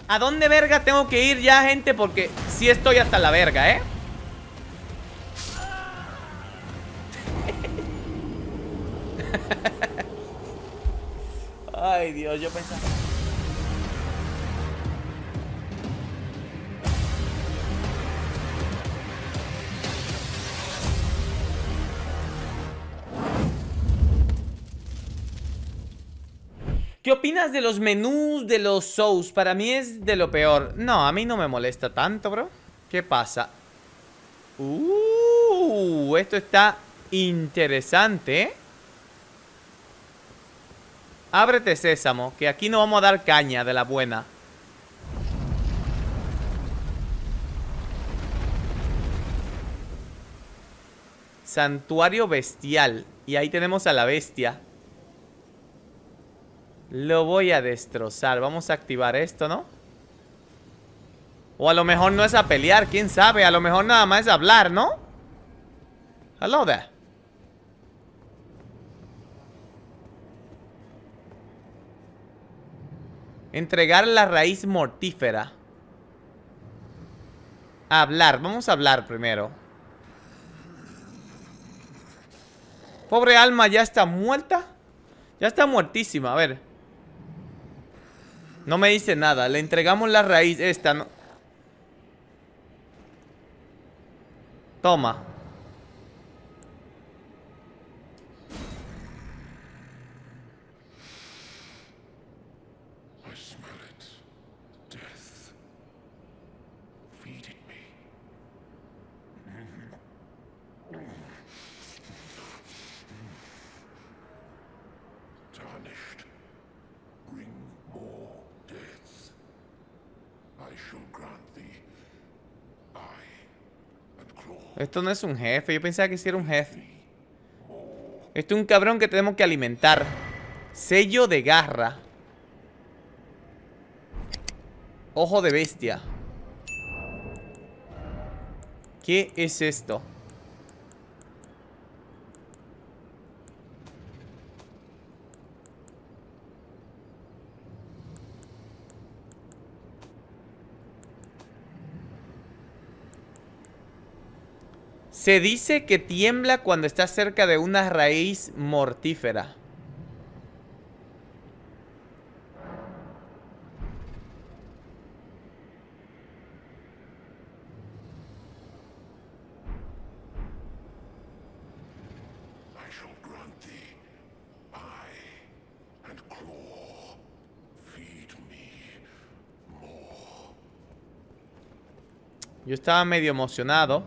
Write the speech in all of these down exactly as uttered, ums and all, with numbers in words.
¿A dónde verga tengo que ir ya, gente? Porque sí estoy hasta la verga, ¿eh? Ay, Dios, yo pensaba... ¿Qué opinas de los menús de los Souls? Para mí es de lo peor. No, a mí no me molesta tanto, bro. ¿Qué pasa? Uh, esto está interesante, ¿eh? Ábrete, sésamo, que aquí no vamos a dar caña de la buena. Santuario bestial. Y ahí tenemos a la bestia. Lo voy a destrozar. Vamos a activar esto, ¿no? O a lo mejor no es a pelear, quién sabe. A lo mejor nada más es hablar, ¿no? Hello there. Entregar la raíz mortífera. Hablar, vamos a hablar primero. Pobre alma, ya está muerta. Ya está muertísima, a ver. No me dice nada, le entregamos la raíz esta, ¿no? Toma. Esto no es un jefe, yo pensaba que sí era un jefe. Esto es un cabrón que tenemos que alimentar. Sello de garra. Ojo de bestia. ¿Qué es esto? Se dice que tiembla cuando está cerca de una raíz mortífera. Yo estaba medio emocionado.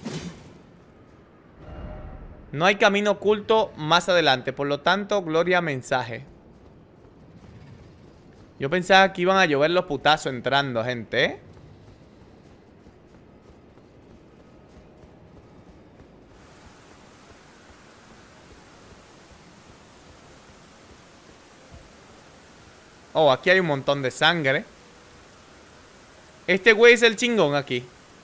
No hay camino oculto más adelante. Por lo tanto, gloria mensaje. Yo pensaba que iban a llover los putazos entrando, gente, ¿eh? Oh, aquí hay un montón de sangre. Este güey es el chingón aquí.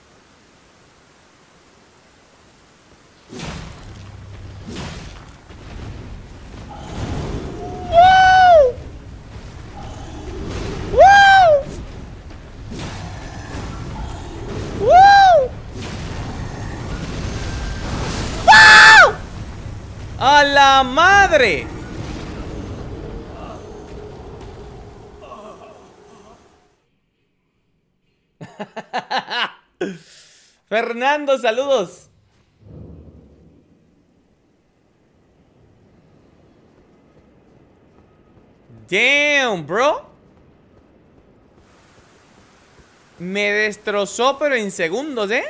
¡A la madre! Fernando, saludos. Damn, bro. Me destrozó, pero en segundos, ¿eh?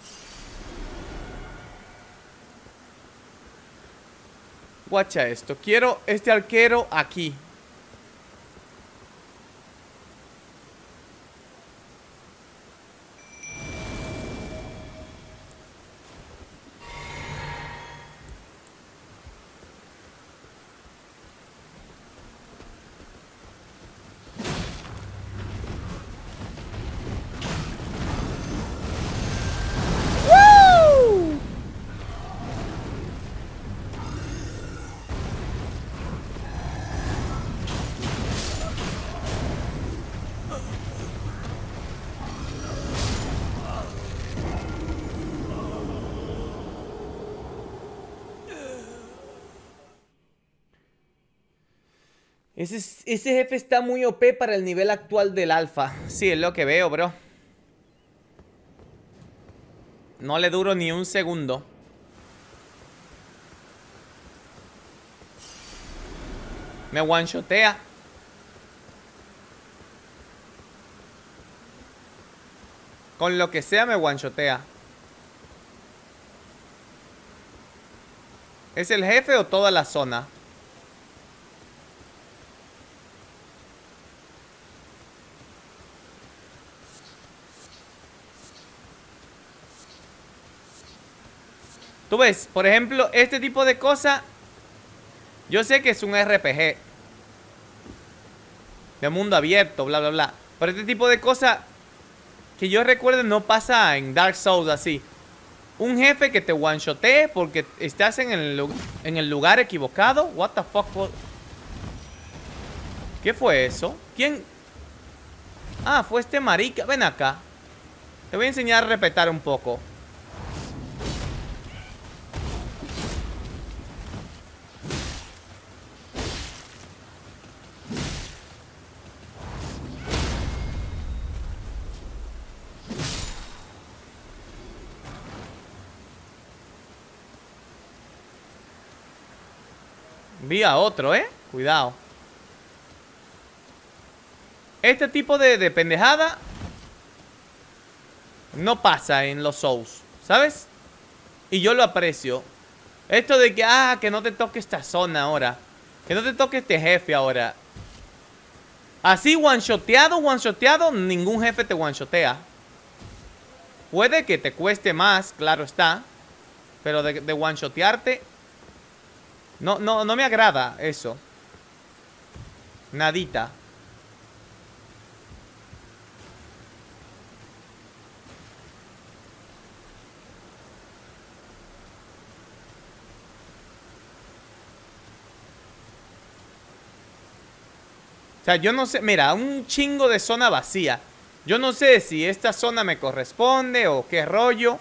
Guacha esto. Quiero este arquero aquí. Ese, ese jefe está muy O P para el nivel actual del alfa. Sí, es lo que veo, bro. No le duro ni un segundo. Me one-shotea. Con lo que sea me one-shotea. ¿Es el jefe o toda la zona? Tú ves, por ejemplo, este tipo de cosas. Yo sé que es un R P G de mundo abierto, bla, bla, bla. Pero este tipo de cosas que yo recuerdo no pasa en Dark Souls así. Un jefe que te one-shotee porque estás en el, en el lugar equivocado. What the fuck? ¿Qué fue eso? ¿Quién? Ah, fue este marica. Ven acá. Te voy a enseñar a respetar un poco. Vi a otro, ¿eh? Cuidado. Este tipo de, de pendejada no pasa en los Souls, ¿sabes? Y yo lo aprecio. Esto de que, ah, que no te toque esta zona ahora. Que no te toque este jefe ahora. Así one-shoteado, one-shoteado, ningún jefe te one-shotea. Puede que te cueste más, claro está. Pero de, de one-shotearte... No, no, no me agrada eso. Nadita. O sea, yo no sé, mira, un chingo de zona vacía. Yo no sé si esta zona me corresponde o qué rollo.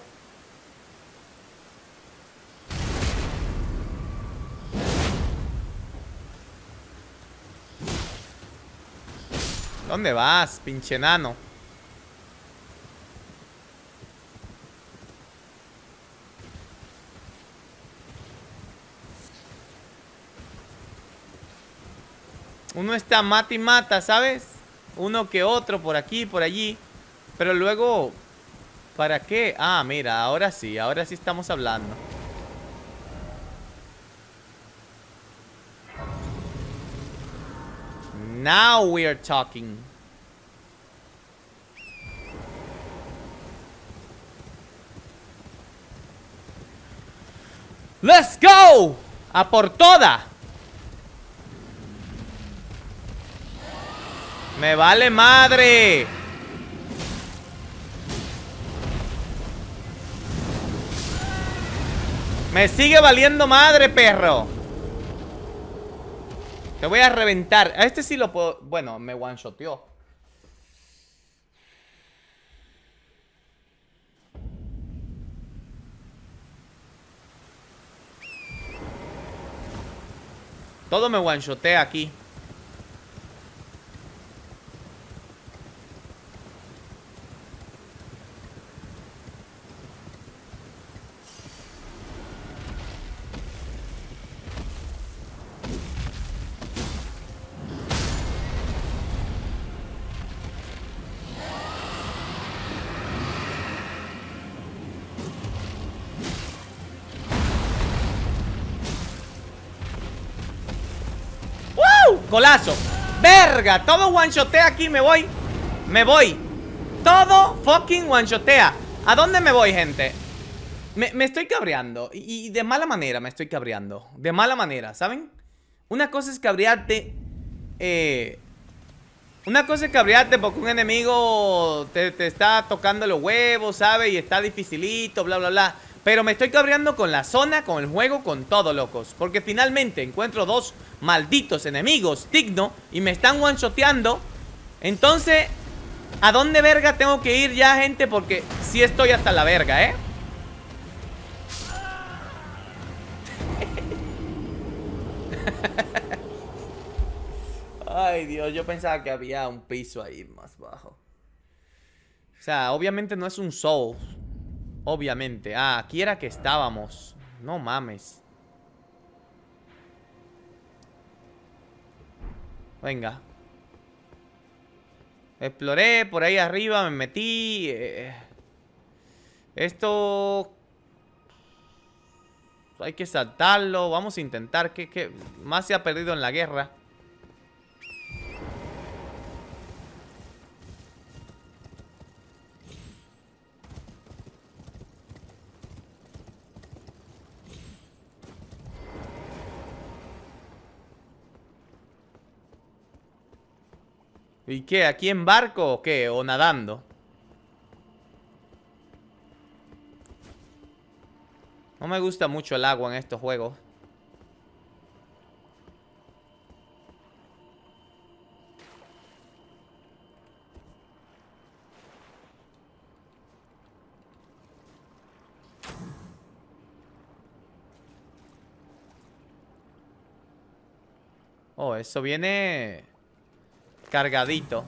¿Dónde vas, pinche enano? Uno está mata y mata, ¿sabes? Uno que otro, por aquí, por allí. Pero luego, ¿para qué? Ah, mira, ahora sí, ahora sí estamos hablando. Now we are talking. Let's go. A por toda. Me vale madre. Me sigue valiendo madre, perro. Te voy a reventar. A este sí lo puedo... Bueno, me one-shoteó. Todo me one-shotea aquí. Golazo. Verga, todo one-shotea aquí, me voy. Me voy. Todo fucking one-shotea. ¿A dónde me voy, gente? Me, me estoy cabreando. Y, y de mala manera me estoy cabreando. De mala manera, ¿saben? Una cosa es cabrearte. Eh, una cosa es cabrearte porque un enemigo te, te está tocando los huevos, ¿sabes? Y está dificilito, bla, bla, bla. Pero me estoy cabreando con la zona, con el juego, con todo, locos. Porque finalmente encuentro dos malditos enemigos dignos y me están one-shoteando. Entonces, ¿a dónde verga tengo que ir ya, gente? Porque sí estoy hasta la verga, ¿eh? Ay, Dios, yo pensaba que había un piso ahí más bajo. O sea, obviamente no es un Souls. Obviamente. Ah, aquí era que estábamos. No mames. Venga. Exploré por ahí arriba, me metí. Eh, esto... Hay que saltarlo. Vamos a intentar. ¿Qué, qué más se ha perdido en la guerra? ¿Y qué? ¿Aquí en barco o qué? ¿O nadando? No me gusta mucho el agua en estos juegos. Oh, eso viene cargadito.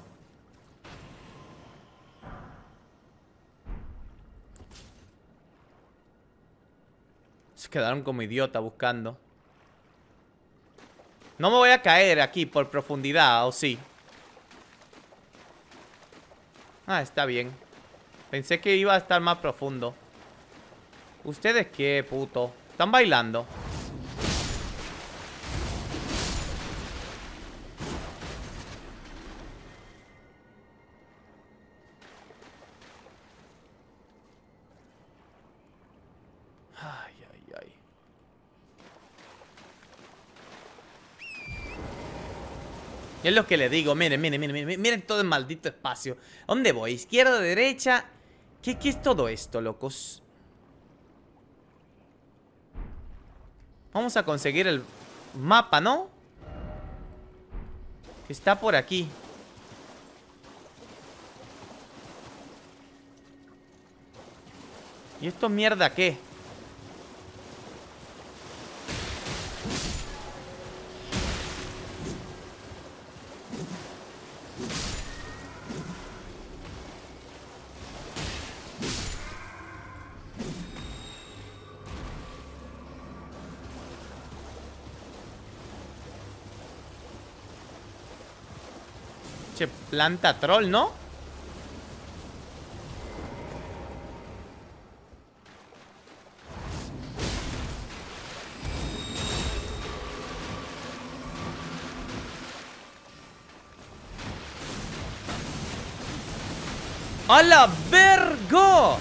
Se quedaron como idiota buscando. No me voy a caer aquí por profundidad, ¿o sí? Ah, está bien. Pensé que iba a estar más profundo. ¿Ustedes qué, puto? ¿Están bailando? Ay, ay, ay. Y es lo que le digo. Miren, miren, miren, miren. Miren todo el maldito espacio. ¿Dónde voy? ¿Izquierda, derecha? ¿Qué, qué es todo esto, locos? Vamos a conseguir el mapa, ¿no? Que está por aquí. ¿Y esto mierda qué? Che, planta troll, ¿no? ¡A la verga!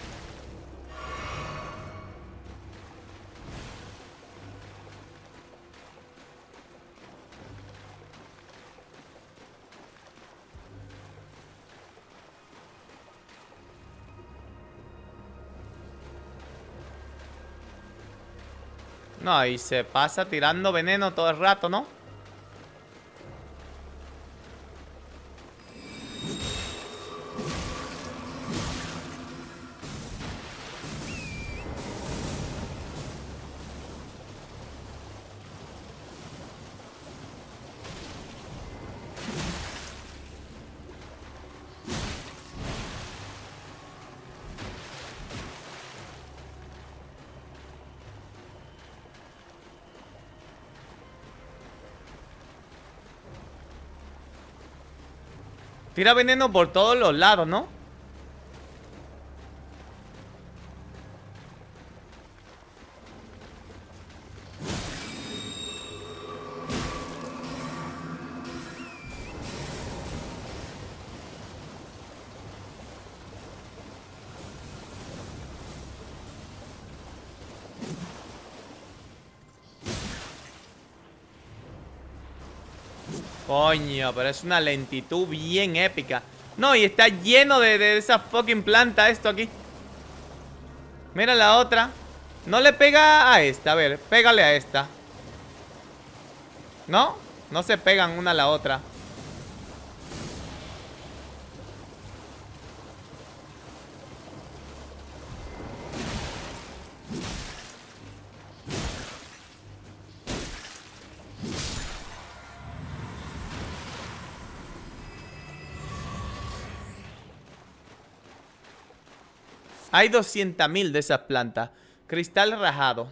No, y se pasa tirando veneno todo el rato, ¿no? Tira veneno por todos los lados, ¿no? Coño, pero es una lentitud bien épica. No, y está lleno de, de esa fucking planta esto aquí. Mira la otra. No le pega a esta, a ver, pégale a esta. ¿No? No se pegan una a la otra. Hay doscientas mil de esas plantas. Cristal rajado.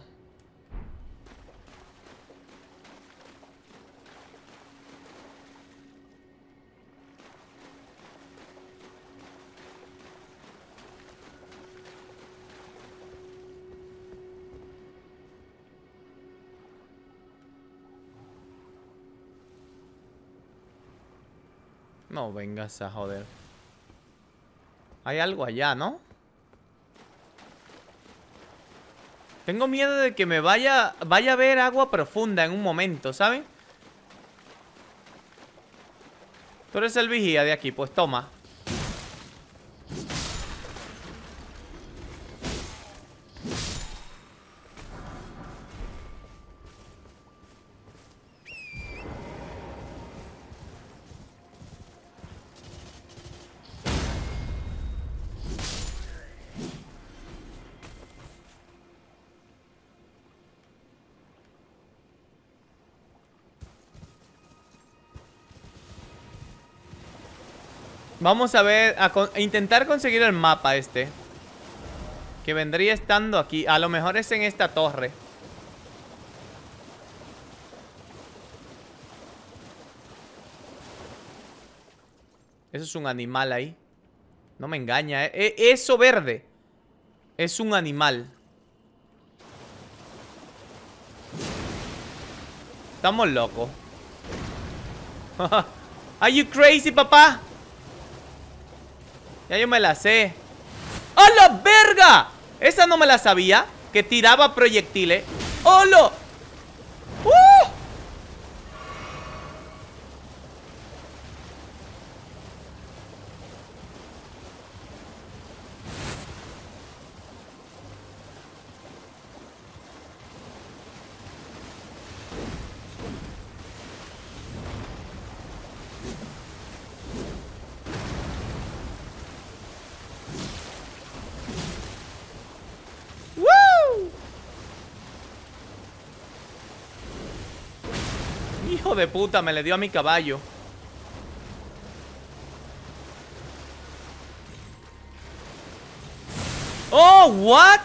No vengas a joder. Hay algo allá, ¿no? Tengo miedo de que me vaya Vaya a ver agua profunda en un momento, ¿saben? Tú eres el vigía de aquí, pues toma. Vamos a ver, a, con, a intentar conseguir el mapa este. Que vendría estando aquí. A lo mejor es en esta torre. Eso es un animal ahí. No me engaña, ¿eh? Eso verde es un animal. Estamos locos. Are you crazy, papá? Ya yo me la sé. ¡A la verga! Esa no me la sabía. Que tiraba proyectiles. ¡Hola! ¡Uh! Hijo de puta, me le dio a mi caballo. Oh, what?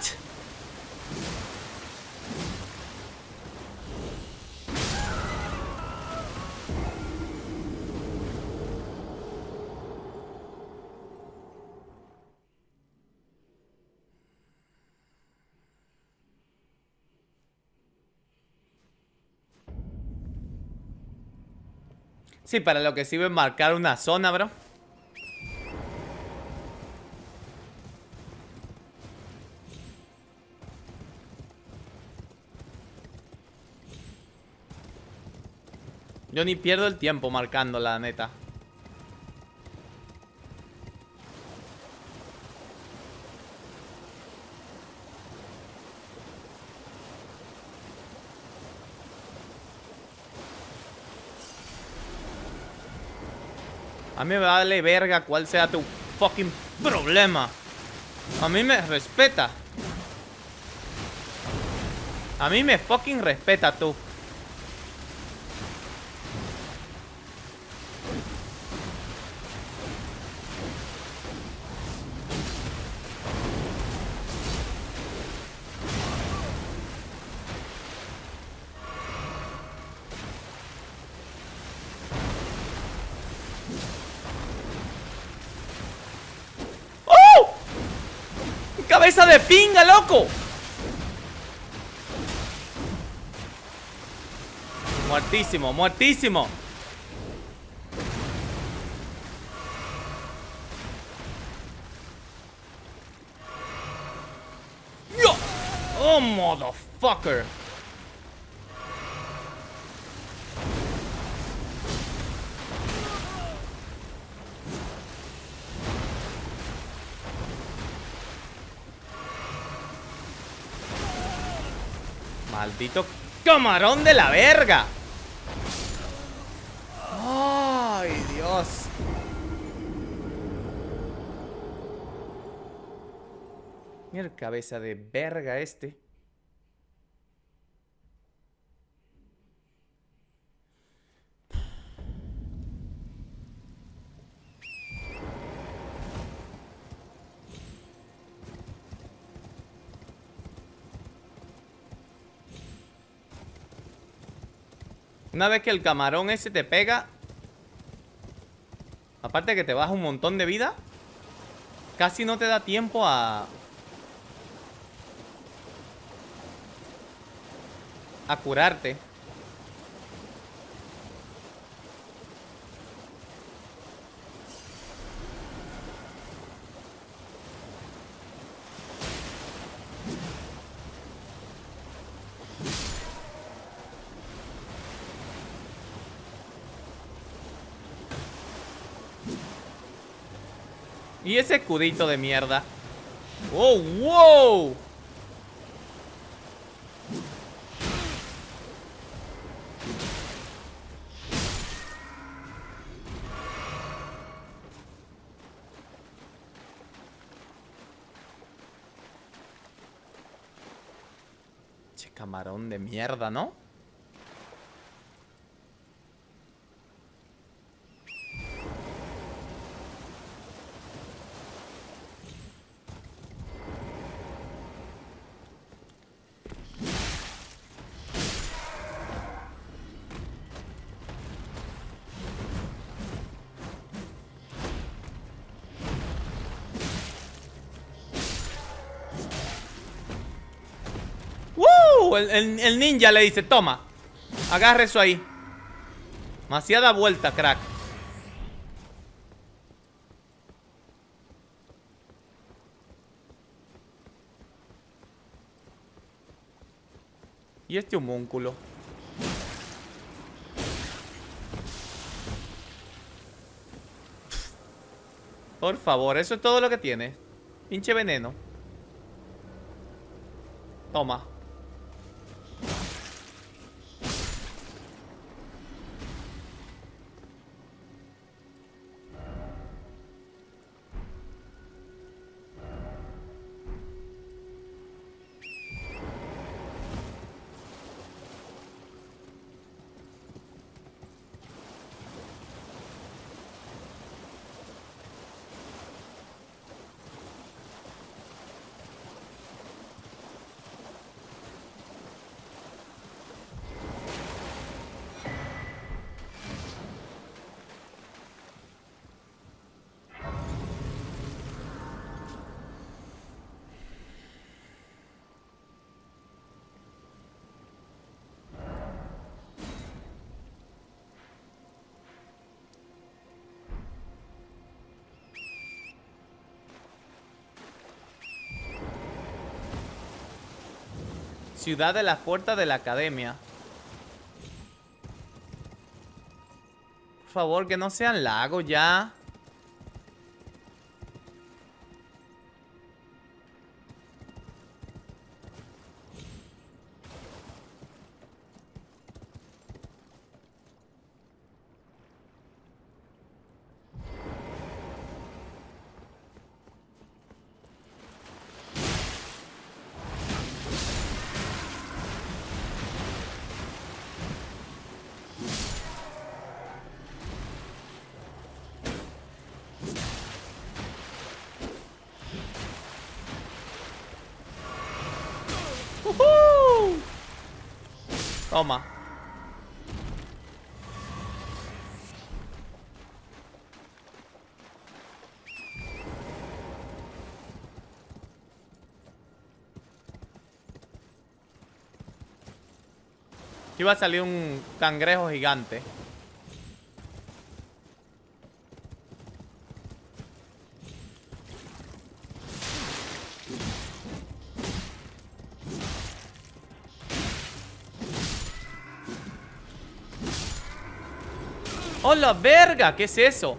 Sí, para lo que sirve marcar una zona, bro. Yo ni pierdo el tiempo marcando, la neta. A mí me vale verga cuál sea tu fucking problema. A mí me respeta. A mí me fucking respeta tú. ¡Cabeza de pinga, loco! Muertísimo, muertísimo. ¡Yo! ¡Oh, motherfucker! Maldito camarón de la verga. Ay, Dios. Mira el cabeza de verga este. Una vez que el camarón ese te pega, aparte de que te baja un montón de vida, casi no te da tiempo a... A curarte. Y ese escudito de mierda. ¡Oh, wow! Che, camarón de mierda, ¿no? ¡Woo! El, el- el ninja le dice, toma, agarre eso ahí. Demasiada vuelta, crack. Y este homúnculo. Por favor, eso es todo lo que tiene. Pinche veneno. Toma. Ciudad de las puertas de la academia. Por favor, que no sean lagos ya. ¡Uhú! Toma. Aquí va a salir un cangrejo gigante. ¡Hola, verga! ¿Qué es eso?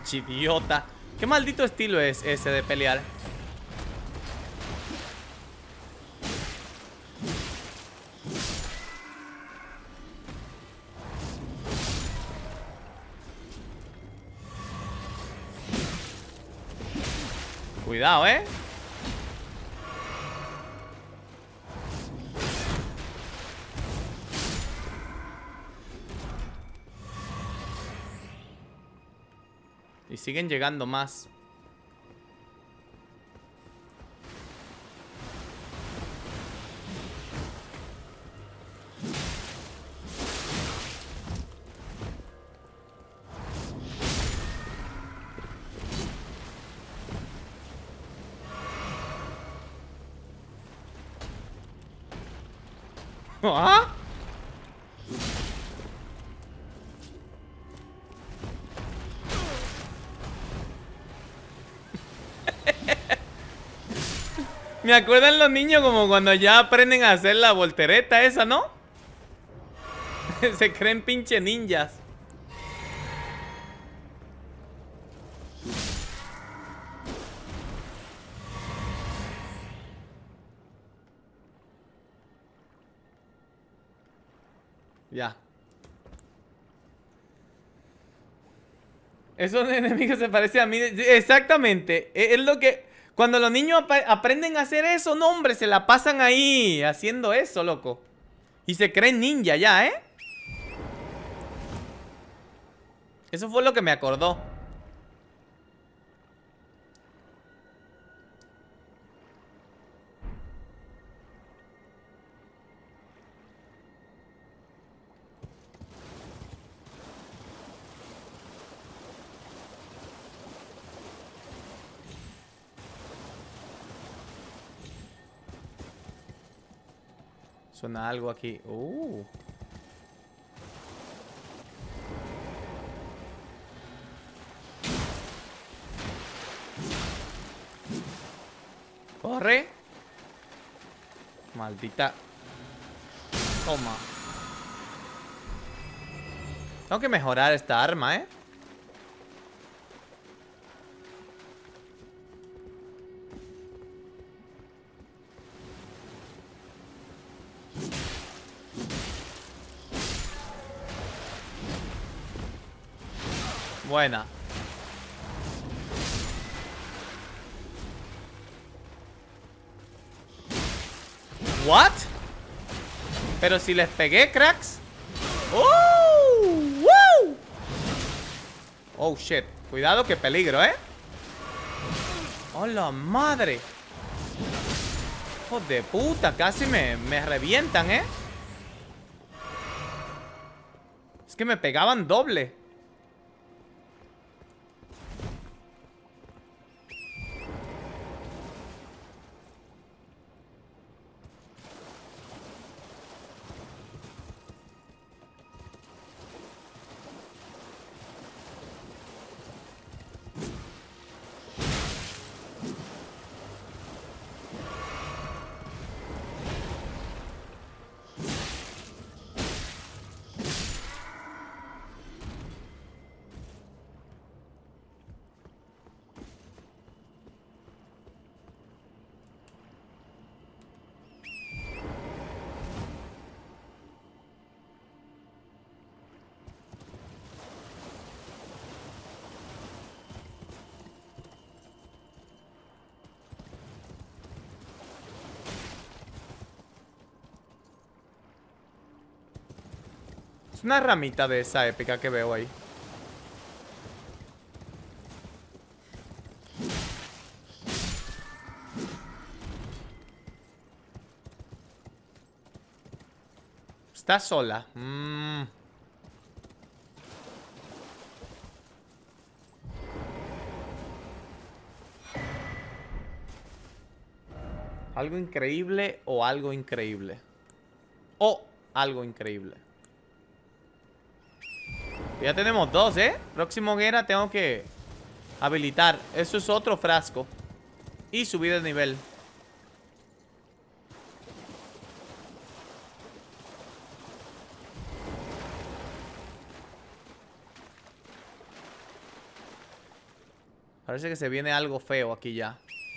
Pinche idiota. Qué maldito estilo es ese de pelear. Cuidado, ¿eh? Y siguen llegando más. ¿Ah? Me acuerdan los niños como cuando ya aprenden a hacer la voltereta esa, ¿no? Se creen pinche ninjas. Ya. Esos enemigos se parecen a mí. Exactamente. Es lo que... Cuando los niños ap aprenden a hacer eso, no, hombre, se la pasan ahí haciendo eso, loco. Y se creen ninja ya, ¿eh? Eso fue lo que me acordó. Suena algo aquí. Uh. Corre. Maldita. Toma. Tengo que mejorar esta arma, ¿eh? Buena. ¿What? Pero si les pegué, cracks. ¡Oh! ¡Woo! Oh, shit. Cuidado, que peligro, ¿eh? ¡Oh, la madre! ¡Hijo de puta! Casi me, me revientan, ¿eh? Es que me pegaban doble. Es una ramita de esa épica que veo ahí. Está sola. Mm. Algo increíble o algo increíble. O algo increíble. Ya tenemos dos, ¿eh? Próximo guerra tengo que habilitar. Eso es otro frasco. Y subir de nivel. Parece que se viene algo feo aquí ya.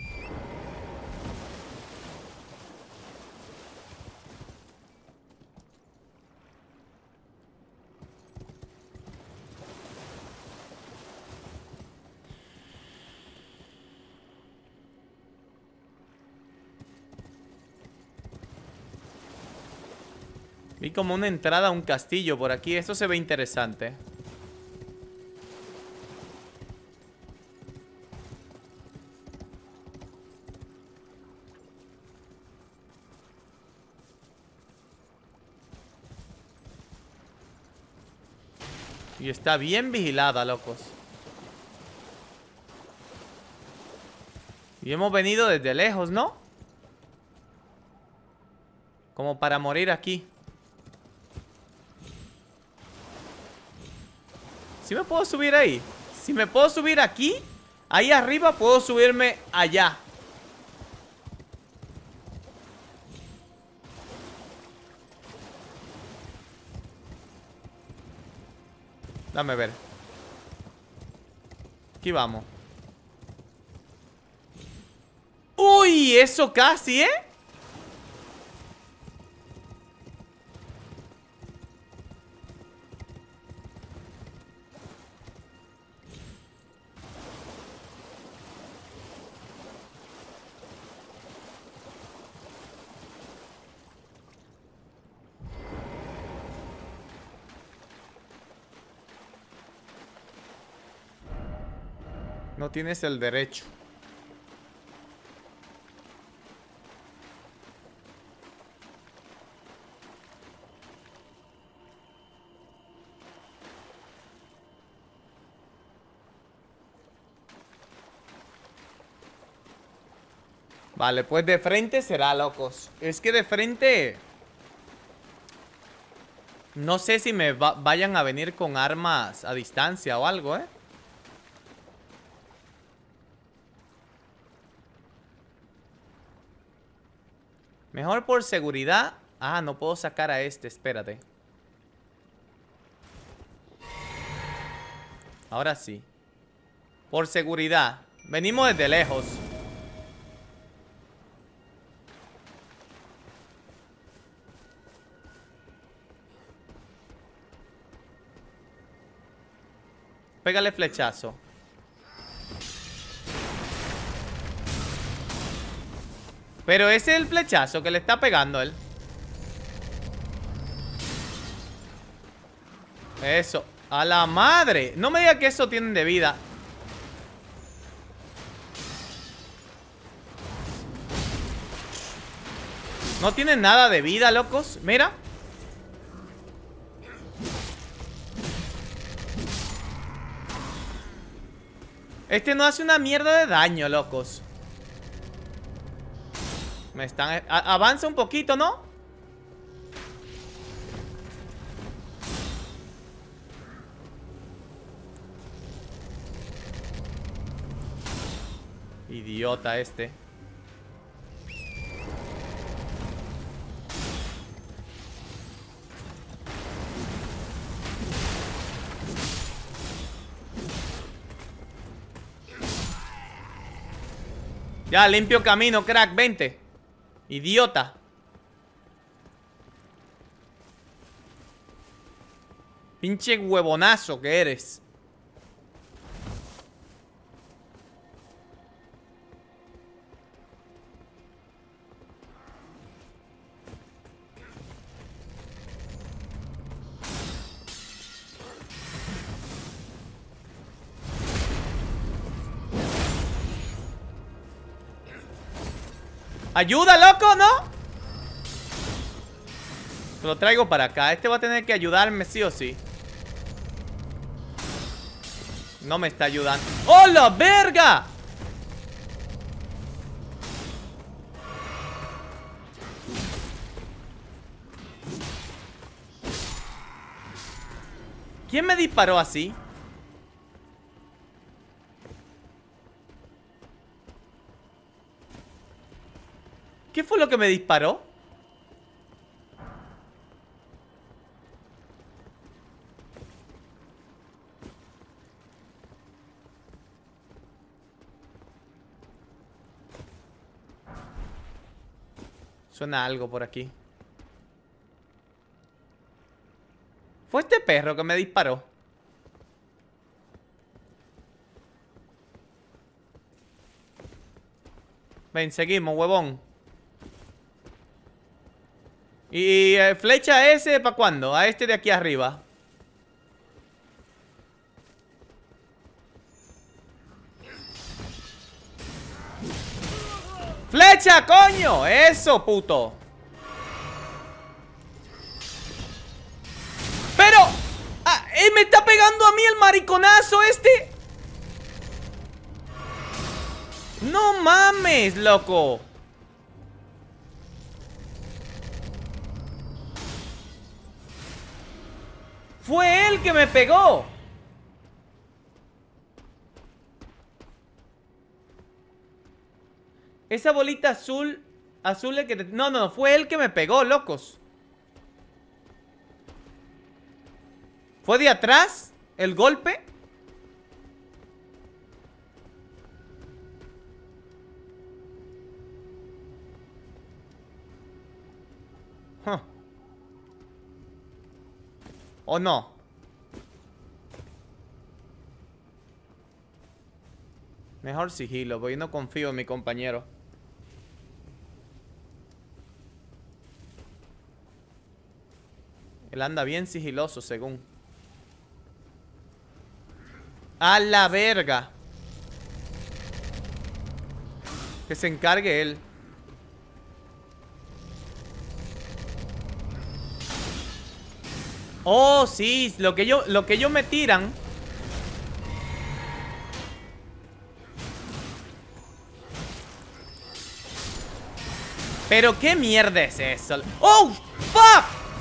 Vi como una entrada a un castillo por aquí. Esto se ve interesante. Y está bien vigilada, locos. Y hemos venido desde lejos, ¿no? Como para morir aquí. ¿Sí me puedo subir ahí? Si me puedo subir aquí, ahí arriba puedo subirme allá. Dame ver. Aquí vamos. Uy, eso casi, ¿eh? No tienes el derecho. Vale, pues de frente será, locos. Es que de frente... No sé si me va vayan a venir con armas a distancia o algo, ¿eh? Mejor por seguridad. Ah, no puedo sacar a este, espérate. Ahora sí. Por seguridad. Venimos desde lejos. Pégale flechazo. Pero ese es el flechazo que le está pegando él. Eso. A la madre. No me diga que eso tienen de vida. No tienen nada de vida, locos. Mira. Este no hace una mierda de daño, locos. Me están... A avanza un poquito, ¿no? Idiota este. Ya, limpio camino, crack, vente. Idiota. Pinche huevonazo que eres. ¡Ayuda, loco! ¿No? Lo traigo para acá. Este va a tener que ayudarme sí o sí. No me está ayudando. ¡Oh, la verga! ¿Quién me disparó así? ¿Qué fue lo que me disparó? Suena algo por aquí. Fue este perro que me disparó. Ven, seguimos, huevón. Y eh, flecha ese, ¿para cuándo? A este de aquí arriba. ¡Flecha, coño! ¡Eso, puto! ¡Pero! Ah, eh, ¡me está pegando a mí el mariconazo este! ¡No mames, loco! ¡Fue él que me pegó! Esa bolita azul... Azul es que... Te... No, no, fue él que me pegó, locos. ¿Fue de atrás el golpe? Huh. ¿O no? Mejor sigilo, porque yo no confío en mi compañero. Él anda bien sigiloso, según. ¡A la verga! Que se encargue él. Oh, sí, lo que yo, lo que ellos me tiran. Pero qué mierda es eso. ¡Oh! ¡Fuck!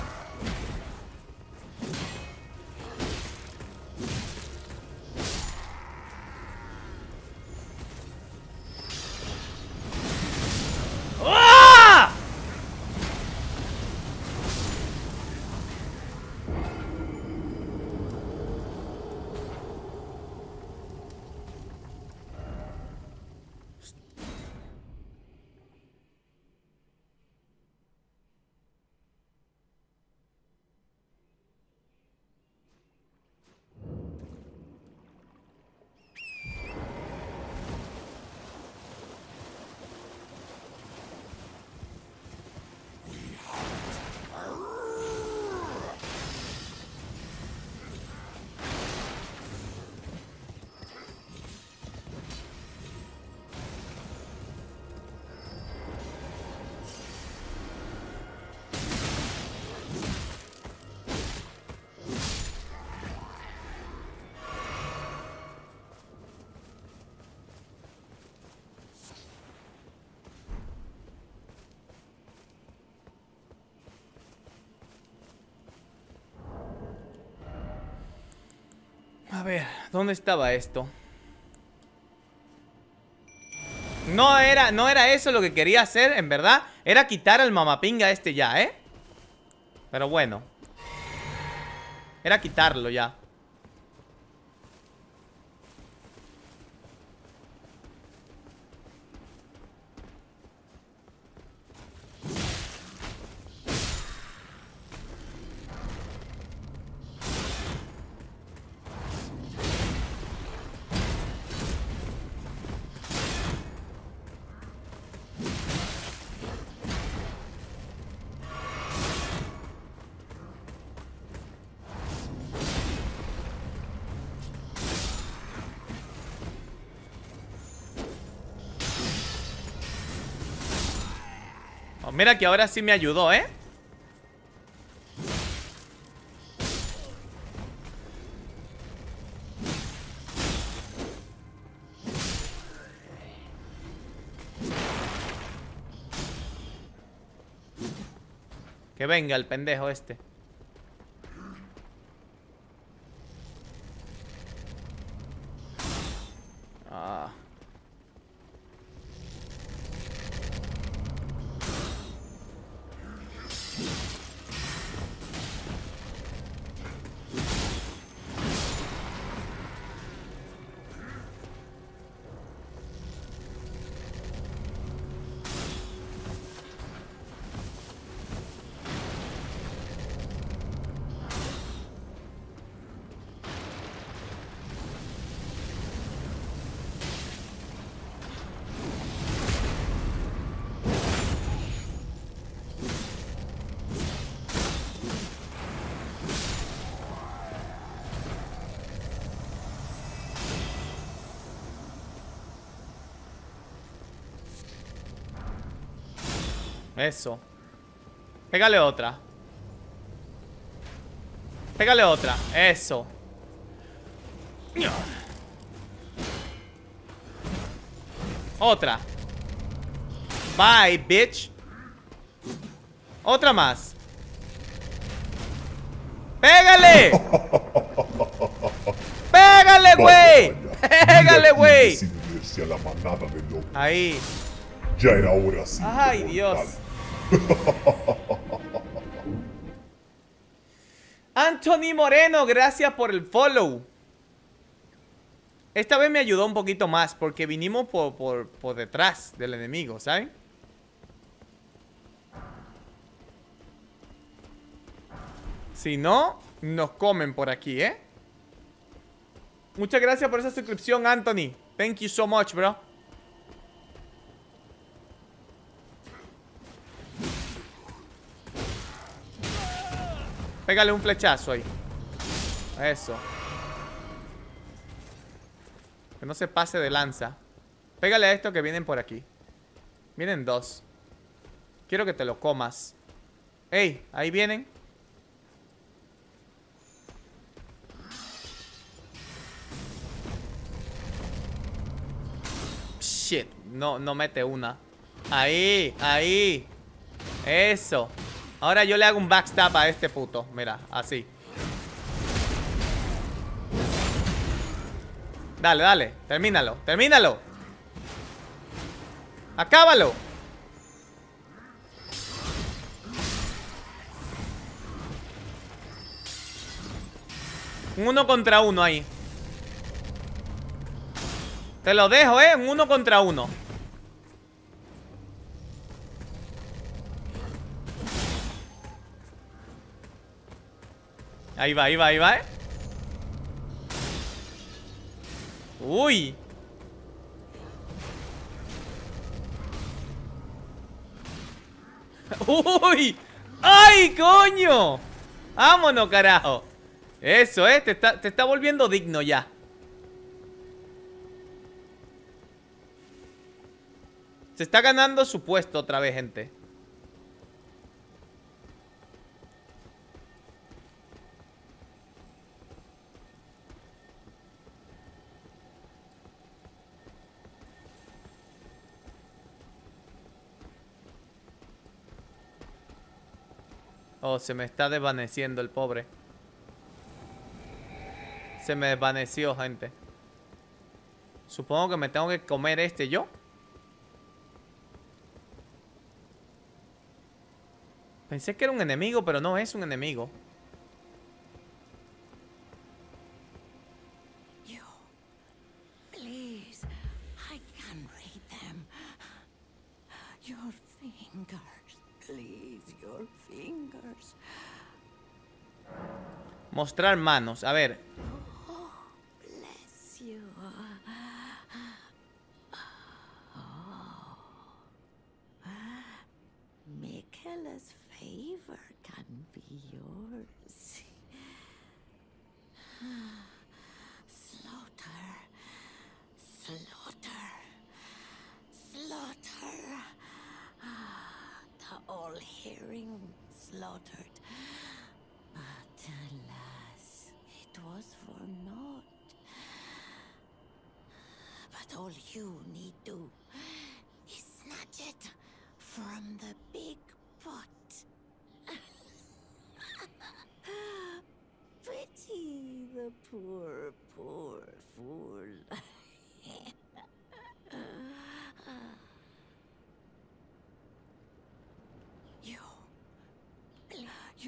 ¡Ah! A ver, ¿dónde estaba esto? No era, no era eso lo que quería hacer, en verdad. Era quitar al mamapinga este ya, ¿eh? Pero bueno. Era quitarlo ya. Oh, mira que ahora sí me ayudó, ¿eh? Que venga el pendejo este. Ah. Eso. Pégale otra. Pégale otra. Eso. Otra. Bye, bitch. Otra más. ¡Pégale! ¡Pégale, güey! ¡Pégale, güey! Ahí. Ya era hora, sí. Ay, Dios. Anthony Moreno, gracias por el follow. Esta vez me ayudó un poquito más porque vinimos por, por, por detrás del enemigo, ¿saben? Si no, nos comen por aquí, ¿eh? Muchas gracias por esa suscripción, Anthony. Thank you so much, bro. Pégale un flechazo ahí. Eso. Que no se pase de lanza. Pégale a esto que vienen por aquí. Vienen dos. Quiero que te lo comas. Ey, ahí vienen. Shit, no, no mete una. Ahí, ahí. Eso. Ahora yo le hago un backstab a este puto. Mira, así. Dale, dale, termínalo, termínalo. Acábalo. Un uno contra uno ahí. Te lo dejo, eh, un uno contra uno. Ahí va, ahí va, ahí va, eh. Uy. Uy. ¡Ay, coño! Vámonos, carajo. Eso, eh, te está, te está volviendo digno ya. Se está ganando su puesto otra vez, gente. Oh, se me está desvaneciendo el pobre. Se me desvaneció, gente. Supongo que me tengo que comer este yo. Pensé que era un enemigo, pero no es un enemigo. You, please, I can read them. Your fingers, please, your fingers. Mostrar manos, a ver. Oh, bless you. Oh. Michaela's favor can be yours. Slaughter, slaughter, slaughter. The all-hearing slaughtered. But alas, it was for naught. But all you need do is snatch it from the big pot. Pity the poor, poor fool. You, you're...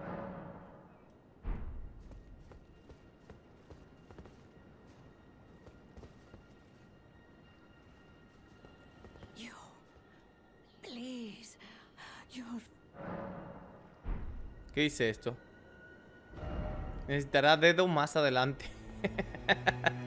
You, please, you're... ¿Qué dice esto? Necesitará dedo más adelante.